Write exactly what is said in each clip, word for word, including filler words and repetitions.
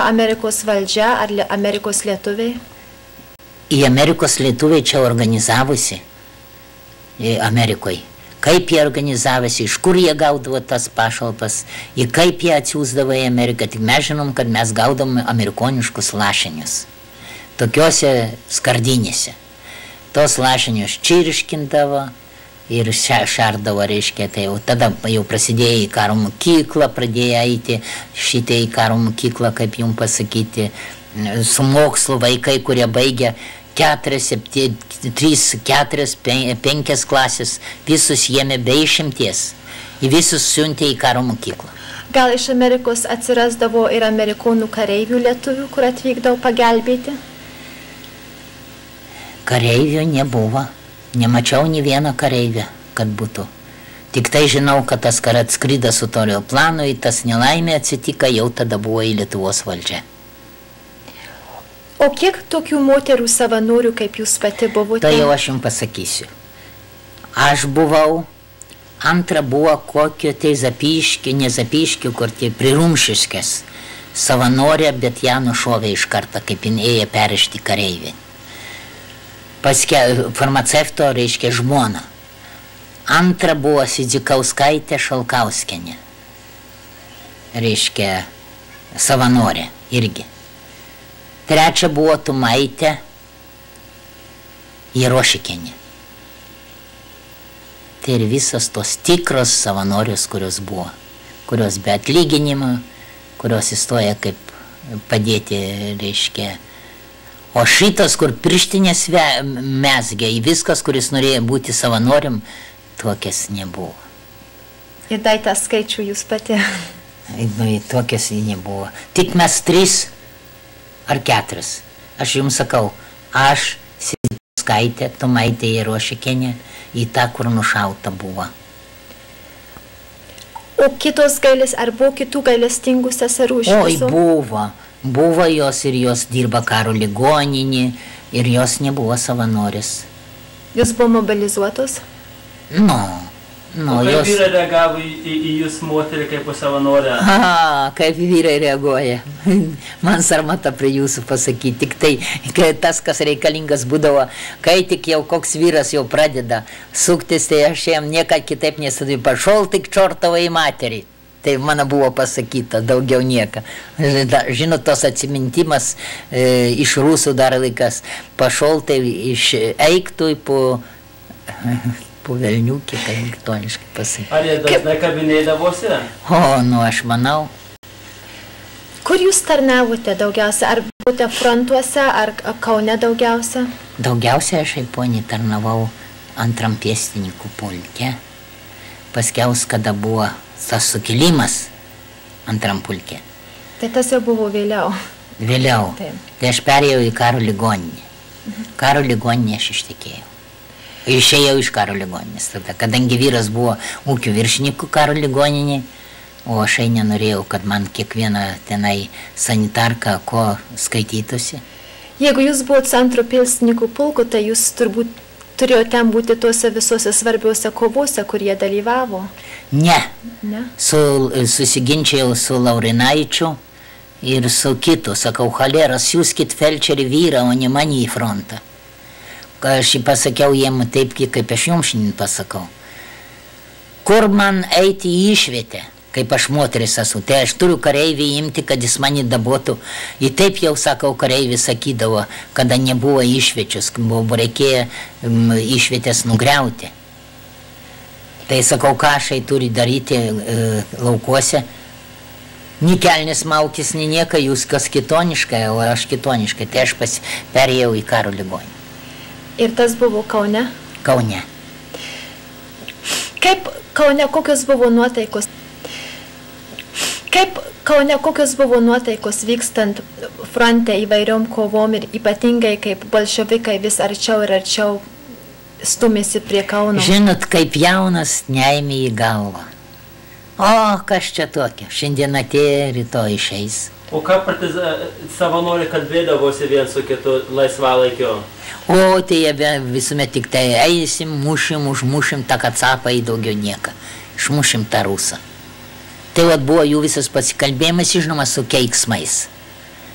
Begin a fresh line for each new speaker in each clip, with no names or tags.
Amerikos valdžia ar Amerikos lietuviai?
Į Amerikos lietuviai čia organizavosi Amerikoje. Kaip jie organizavosi, iš kur jie gaudavo tas pašalpas, ir kaip jie atsiųsdavo į Ameriką. Tik mes žinom, kad mes gaudom amerikoniškus lašinius. Tokiuose skardinėse. Tos lašinius čirškindavo ir šardavo, reiškia, tai jau tada jau prasidėjo į karo mokyklą, pradėjo eiti šitai į karo mokyklą, kaip jums pasakyti, su mokslu vaikai, kurie baigia keturias, trys, keturias, penkias klasės, visus jėmė be išimties, į visus siuntė į karo mokyklą.
Gal iš Amerikos atsirasdavo ir amerikonų kareivių lietuvių, kur atvykdavo pagelbėti?
Kareivių nebuvo, nemačiau nė vieną kareivę, kad būtų. Tik tai žinau, kad tas karas atskrido su tolio planu, tas nelaimė atsitika, jau tada buvo į Lietuvos valdžią.
O kiek tokių moterų savanorių, kaip jūs pati buvote?
Tai jau aš jums pasakysiu. Aš buvau, antra buvo kokio tai Zapyškio, ne Zapyškio, kur tai Prirumšiškės savanorė, bet ją nušovė iš karto, kaip jin ėjo perrišti kareivį. Paske farmaceuto, reiškia, žmona. Antra buvo Sidzikauskaitė Šalkauskienė, reiškia, savanorė irgi. Trečia buvo Tumaitė Jerošikienė. Tai ir visos tos tikros savanorius, kurios buvo, kurios be atlyginimo, kurios įstoja kaip padėti, reiškia. O šitas, kur pirštinės mezgė, viskas, kuris norėjo būti savanorium, tokias nebuvo.
Ir dai tą skaičių jūs pati?
Tokias nebuvo. Tik mes trys ar keturias. Aš jums sakau, aš, Sidzikauskaitė, Tumaitė Jerošikienė, į tą, kur nušauta buvo.
O kitos gailės, ar buvo kitų gailestingų seserų iš
Oi,
visų?
buvo. Buvo jos ir jos dirba karo ligoninį ir jos nebuvo savanorės.
Jūs buvo mobilizuotos?
Nu. Nu,
o kaip
jos...
vyrai reagavo į, į, į jūs moterį kaip savanorę?
A, kaip vyrai reaguoja. Man sarmata prie jūsų pasakyti. Tik tai, tas, kas reikalingas būdavo, kai tik jau koks vyras jau pradeda suktis, tai aš jam niekad kitaip nesadu. Pašol tik čortavai materiai. Tai mano buvo pasakyta, daugiau nieka. Žinot, tos atsimintimas e, iš rusų dar laikas. Pašol tai iš eiktui po... po velniukį, tai ktoniškai pasakyti.
Ar jie dažnai kabinėdavosi?
O, nu, aš manau.
Kur jūs tarnavote daugiausia? Ar buvote frontuose, ar Kaune daugiausia?
Daugiausia aš aiponį tarnavau antram pėstininkų pulke. Paskiaus, kada buvo tas sukilimas antram pulke.
Tai tas jau buvo vėliau.
Vėliau.
Taip.
Tai aš perėjau į karo ligoninę. Karo ligoninę aš ištekėjau. Išėjau iš karo ligoninės tada, kadangi vyras buvo ūkių viršininkų karo ligoninė, o aš nenorėjau, kad man kiekviena tenai sanitarka ko skaitytųsi. Jeigu
jūs buvot antro pėstininkų pulko, tai jūs turbūt turėjo ten būti tuose visose svarbiuose kovose, kur jie dalyvavo?
Ne.
Ne?
Su, susiginčiau su Laurinaičiu ir su kitu. Sakau, chaleras, siūskit felčerį vyrą, o ne mane į frontą. Aš jį pasakiau jiem taip, kaip aš jums šiandien pasakau. Kur man eiti į išvietę, kaip aš moteris esu, tai aš turiu kareivį imti, kad jis mane dabotų. Ir taip jau, sakau, kareivis sakydavo, kada nebuvo išviečius, buvo reikėjo išvietės nugriauti. Tai sakau, ką aš turi daryti e, laukuose. Ni kelnis maukis, ni nieka, jūs kas kitoniškai, o aš kitoniškai. Tai aš pas, perėjau į karo ligoninę.
Ir tas buvo Kaune?
Kaune.
Kaip Kaune, kokios buvo nuotaikos? Kaip Kaune, kokios buvo nuotaikos vykstant fronte įvairiom kovom ir ypatingai kaip bolševikai vis arčiau ir arčiau stumėsi prie Kauno?
Žinot, kaip jaunas neėmė į galvą. O, kas čia tokia? Šiandien atėjo, rytoj išeis.
O ką savanoriai kalbėdavosi vien su kitu laisvalaikio?
O, tai jie visuomet tik tai eisim, mušim, užmušim tą kacapą į daugiau nieką. Išmušim tą rusą. Tai vat buvo jų visas pasikalbėjimas, žinoma, su keiksmais.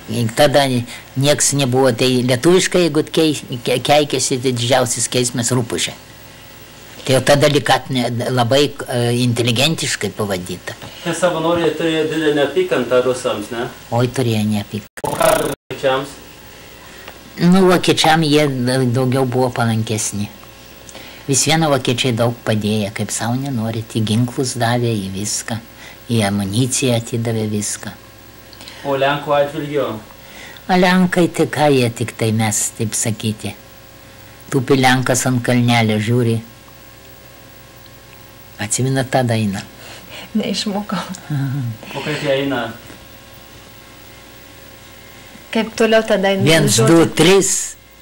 Ir tada nieks nebuvo, tai lietuviškai, jeigu keikėsi, tai didžiausias keismas rūpušė. Tai jau tada likat labai inteligentiškai pavadyta.
Tai savanoriai turėjo didelę neapykantą rusams, ne?
Oi, turėjo neapykantą.
O ką vokiečiams?
Nu, vokiečiam jie daugiau buvo palankesni. Vis viena vokiečiai daug padėjo, kaip savo nenorit, į ginklus davė, į viską, į amuniciją atidavė viską.
O Lenkų atvilgio?
O Lenkai, tai ką jie tik tai mes, taip sakyti. Tupi Lenkas ant kalnelio žiūri. Atsimina tą dainą?
Neišmokau.
O kaip jie eina?
Kaip toliau tą dainą?
Viens, du, tris.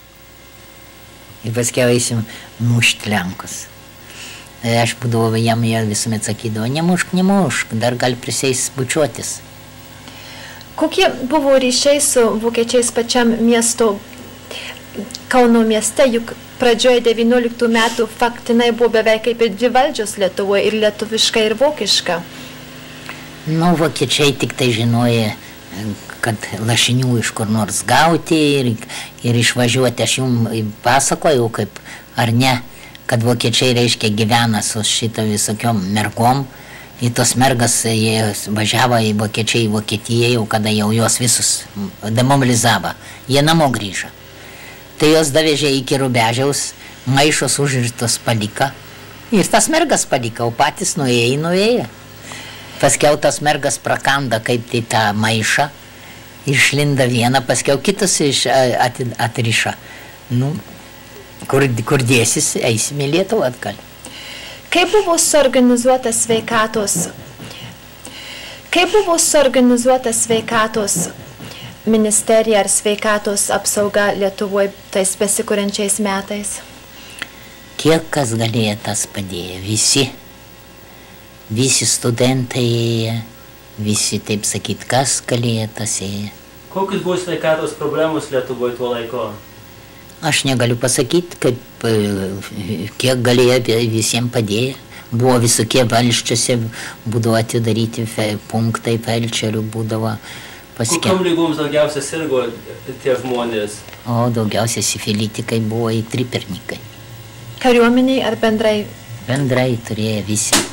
Ir paskiau eisim mušti Lenkus. Aš būdavo jam, jie visuomet sakydavo, nemušk, nemušk, dar gali priseis bučiuotis.
Kokie buvo ryšiai su vokiečiais pačiam miesto, Kauno mieste, juk pradžioje devynioliktų metų faktinai buvo beveik kaip ir dvi valdžios Lietuvoje, ir lietuviška, ir vokiška.
Nu, vokiečiai tik tai žinoja, kad lašinių iš kur nors gauti ir, ir išvažiuoti. Aš jums pasakojau, kaip ar ne, kad vokiečiai, reiškia, gyvena su šito visokiom mergom. Į tos mergas jie važiavo į vokiečiai, į Vokietiją, jau kada jau jos visus demobilizavo. Jie namo grįžo. Tai jos davežė iki Rubežiaus, maišos užrištos palika. Ir tas mergas palika, o patys nuėjo, nuėjo. Paskiau tas mergas prakanda kaip tai tą maišą, išlinda vieną, paskiau kitas atriša. Nu, kur, kur dėsis, eisime į Lietuvą atgal.
Kaip buvo suorganizuota sveikatos, kaip buvo suorganizuota sveikatos ministerija ar sveikatos apsauga Lietuvoje tais besikuriančiais metais?
Kiek kas galėjo, tas padėjo. Visi. Visi studentai ėjo, visi, taip sakyt, kas galėjo, tas ėjo.
Kokios buvo sveikatos problemos Lietuvoje tuo laiku?
Aš negaliu pasakyti, kaip, kiek galėjo, visiems padėjo. Buvo visokie valščiuose, būdavo atidaryti fe, punktai felčerių, būdavo paskiau.
Kokiom lygoms daugiausia sirgo tie žmonės?
O daugiausia sifilitikai buvo į tripernikai.
Kariuomeniai ar bendrai?
Bendrai turėjo visi.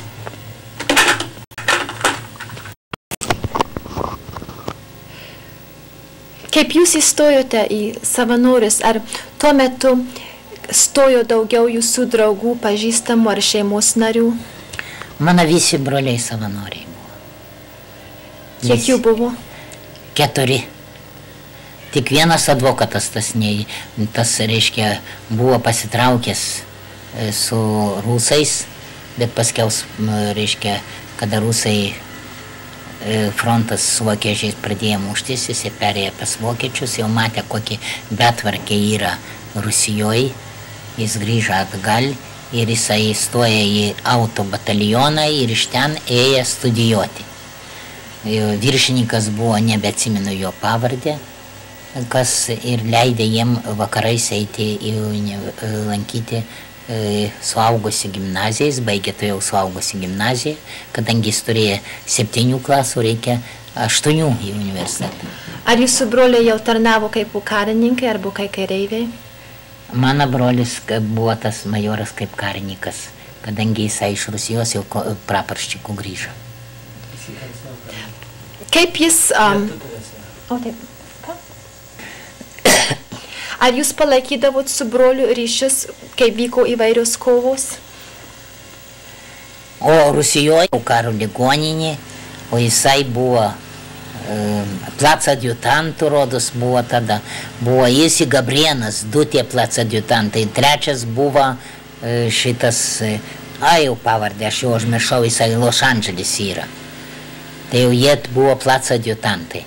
Kaip jūs įstojote į savanorius, ar tuo metu stojo daugiau jūsų draugų, pažįstamų ar šeimos narių?
Mano visi broliai savanoriai buvo.
Kiek jų buvo?
Keturi. Tik vienas advokatas, tas, ne, tas reiškia, buvo pasitraukęs su rusais, bet paskiau, reiškia, kada rusai frontas su vokiečiais pradėjo muštis, jis perėjo pas vokiečius, jau matė, kokį betvarkė yra Rusijoje, jis grįžo atgal ir jisai įstojo į auto batalioną ir iš ten ėjo studijuoti. Viršininkas buvo, nebeatsimenu jo pavardę, kas ir leidė jiem vakarais eiti į lankyti suaugusi gimnazijas, baigė to jau suaugusi gimnaziją, kadangi jis turėjo septynių klasų, reikia aštuonių į universitetą.
Ar jūsų broliai jau tarnavo kaip karininkai arba kaip kareiviai?
Mano brolis buvo tas majoras kaip karininkas, kadangi jisai iš Rusijos jau praporščikų grįžo.
Kaip jis... Um, o taip. Ar jūs palaikydavot su broliu ryšius, kai vyko įvairios kovos?
O Rusijoje karo ligoninė, o jisai buvo um, plac adjutantų, rodos buvo tada, buvo jis į Gabrienas, du tie plac adjutantai, trečias buvo uh, šitas, uh, a jau pavardė, aš jau užmiršau, jisai Los Andželis yra. Tai jau jie buvo plac adjutantai.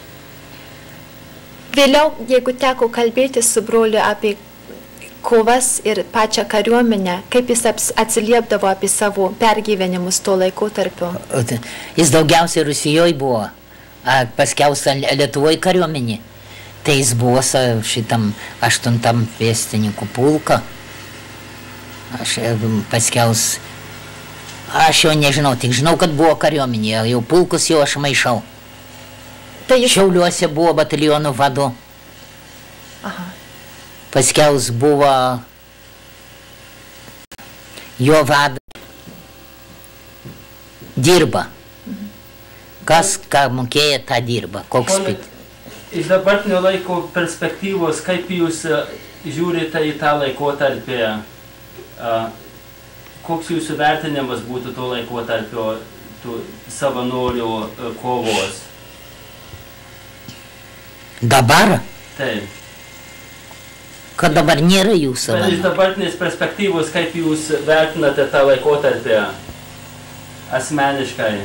Vėliau, jeigu teko kalbėti su broliu apie kovas ir pačią kariuomenę, kaip jis atsiliepdavo apie savo pergyvenimus to laikotarpio?
Jis daugiausiai Rusijoje buvo, paskiausia Lietuvoje kariuomenė. Tai jis buvo šitam aštuntam pėstininkų pulką. Aš paskiaus, aš jau nežinau, tik žinau, kad buvo kariuomenė, jau pulkus jau aš maišau.
Tai jis...
Šiauliuose buvo batalionų vadu.
Aha.
Paskiaus buvo jo vadas. Dirba.
Mhm.
Kas, ką mokėjo, tą dirba. Koks
Pone, iš dabartinio laiko perspektyvos, kaip jūs žiūrite į tą laikotarpį, koks jūsų vertinimas būtų to laikotarpio tų savanorių kovos?
Dabar?
Taip.
Kad dabar nėra jų savanorių.
Iš dabartinės perspektyvos, kaip jūs vertinate tą laikotarpį asmeniškai?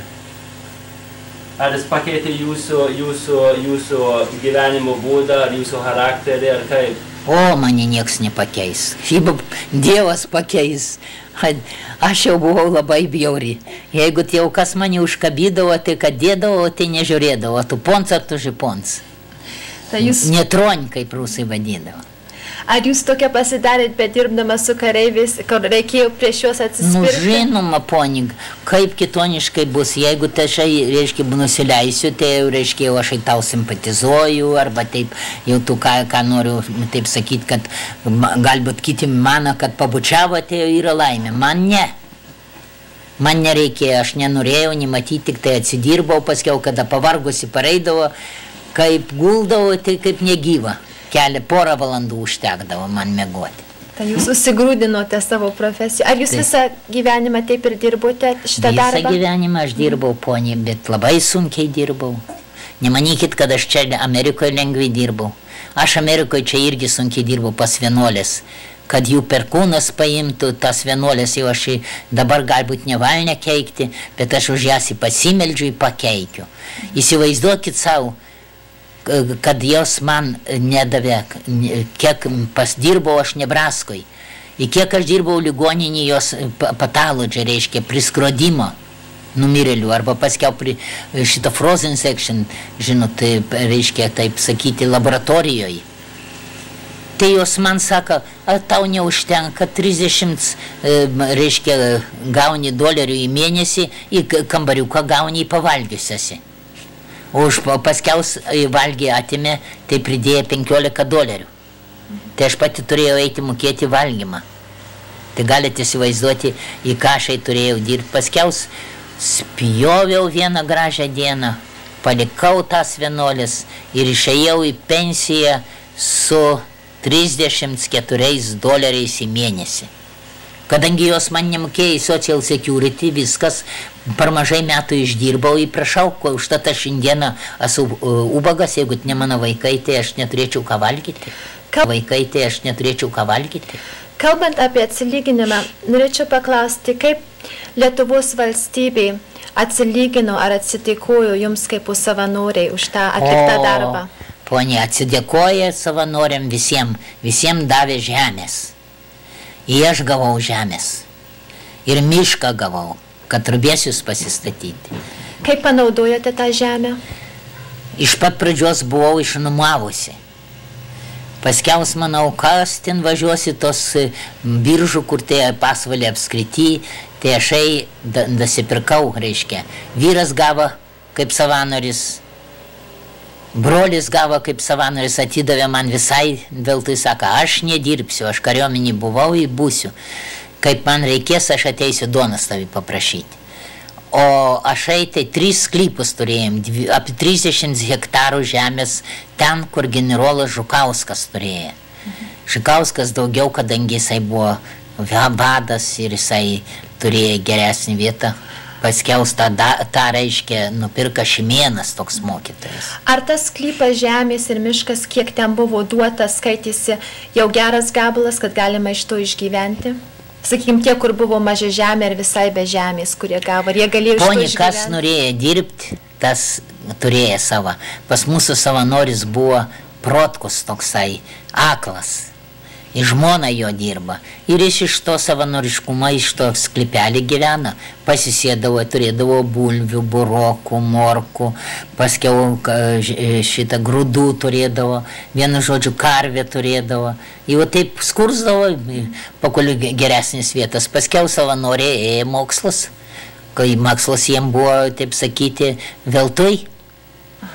Ar jis pakeitė jūsų, jūsų, jūsų gyvenimo būdą, ar jūsų charakterį, ar kaip?
O, mane nieks nepakeis. Šiaip Dievas pakeis. Aš jau buvau labai bjauri. Jeigu jau kas mane užkabydavo, tai kad dėdavo, tai nežiūrėdavo. Tu pons ar tu žipons?
Tai jūs...
Netron, kaip rusai vadindavo.
Ar jūs tokia pasidarėt, bet dirbdama su kareiviais, kur reikėjo prieš juos atsispirti?
Nu, žinoma, ponig, kaip kitoniškai bus, jeigu tai aš, reiškia, nusileisiu, tai jau, reiškia, aš tau simpatizuoju, arba taip, jau tu ką, ką noriu, taip sakyti, kad galbūt kiti mano, kad pabučiavo, tai jau yra laimė. Man ne. Man nereikėjo, aš nenorėjau, nematyti, tik tai atsidirbau, paskiau, kada pavargusi pareidavo, kaip guldavo, tai kaip negyva. Kelią porą valandų užtekdavo man mėgoti.
Tai jūs susigrūdinote savo profesiją. Ar jūs taip. Visą gyvenimą taip ir dirbote šitą
Visą
darbą?
Visą gyvenimą aš dirbau, ponė, bet labai sunkiai dirbau. Nemanykit, kad aš čia Amerikoje lengvai dirbau. Aš Amerikoje čia irgi sunkiai dirbau pas vienuolės. Kad jų perkūnas paimtų, tas vienuolės jau aš dabar galbūt nevalne keikti, bet aš už jas pasimeldžiu, pakeikiu. Įsivaizduokit savo, kad jos man nedavė, kiek pasdirbau aš Nebraskoj. Ir kiek aš dirbau ligoninį jos patologija, reiškia, priskrodimo numirėlių, arba paskiau pri šitą frozen section, žinot, reiškia, taip sakyti, laboratorijoje. Tai jos man sako, tau neužtenka trisdešimt, reiškia, gauni dolerių į mėnesį, į kambariuką gauni į pavalgiusiasi. O už paskiaus valgį atimė, tai pridėjo penkiolika dolerių. Tai aš pati turėjau eiti mokėti valgymą. Tai galite įsivaizduoti, į ką aš turėjau dirbti. Paskiaus spjoviau vieną gražią dieną, palikau tas vienuolės ir išėjau į pensiją su trisdešimt keturiais doleriais į mėnesį. Kadangi jos man nemokėjo į Social Security, viskas, per mažai metų išdirbau, įprašau, ko užtat aš šiandieną esu ubagas, jeigu ne mano vaikai, tai aš neturėčiau ką valgyti. Vaikai, tai aš neturėčiau ką valgyti.
Kalbant apie atsilyginimą, norėčiau paklausti, kaip Lietuvos valstybei atsilygino ar atsidėkojo jums kaip savanoriai už tą atliktą darbą?
Ponė, atsidėkoja savanoriam visiems, visiems davė žemės. Ir aš gavau žemės. Ir mišką gavau, kad rubėsius pasistatyti.
Kaip panaudojate tą žemę?
Iš pat pradžios buvau išnuomavusi. Paskiaus manau, kas ten važiuosi tos biržų, kur tai pasvalį apskrity, tai aš dasipirkau, reiškia. Vyras gavo kaip savanoris, brolis gavo kaip savanoris, atidavė man visai, vėl tai sako, aš nedirbsiu, aš kariuomenį buvau ir būsiu. Kaip man reikės, aš ateisiu duonos tavi paprašyti. O aš tai tris sklypus turėjom, apie trisdešimt hektarų žemės ten, kur generolas Žukauskas turėjo. Žukauskas daugiau, kadangi jisai buvo vadas ir jisai turėjo geresnį vietą. Paskiaus tą, tą reiškia, nupirka Šimėnas toks mokytojas.
Ar tas sklypas žemės ir miškas, kiek ten buvo duotas, skaitėsi jau geras gabalas, kad galima iš to išgyventi? Sakykime, tie, kur buvo maža žemė ir visai be žemės, kurie gavo, ar jie galėjo iš to išgyventi?
Ponė, kas norėjo dirbti, tas turėjo savo. Pas mūsų savanoris buvo Protkus toksai, aklas. Ir žmona jo dirba. Ir jis iš to savanoriškumą, iš to sklypelį gyvena. Pasisėdavo, turėdavo bulvių, burokų, morkų, paskiau šitą grūdų turėdavo, vienu žodžiu karvę turėdavo. Jau taip skursdavo, pakoliu geresnis vietas. Paskiau savanoriai ėjo mokslus, kai mokslas jiem buvo, taip sakyti, veltui.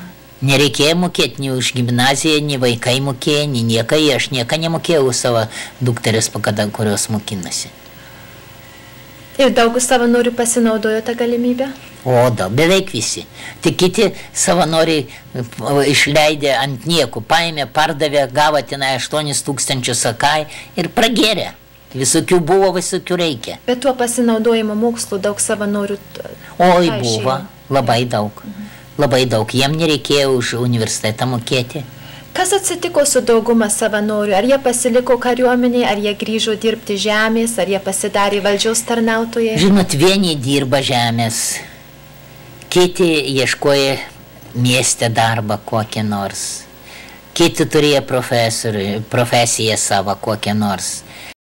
Nereikėjo mokėti nei už gimnaziją, nei vaikai mokėjo, nei nieką, aš nieką nemokėjau savo dukterės, pakada, kurios mokinasi.
Ir daug savanorių pasinaudojo tą galimybę?
O, da, beveik visi. Tik kiti savanoriai išleidė ant nieko, paėmė, pardavė, gavo tenai aštuonis tūkstančius sakai ir pragėrė. Visokių buvo, visokių reikia.
Bet tuo pasinaudojimo mokslu daug savanorių...
Oi, buvo, labai daug. Labai daug. Jiem nereikėjo už universitetą mokėti.
Kas atsitiko su dauguma savanorių? Ar jie pasiliko kariuomenėje, ar jie grįžo dirbti žemės, ar jie pasidarė valdžios tarnautojai?
Žinot, vieni dirba žemės, kiti ieškoja mieste darbą kokią nors, kiti turėjo profesiją savo kokią nors.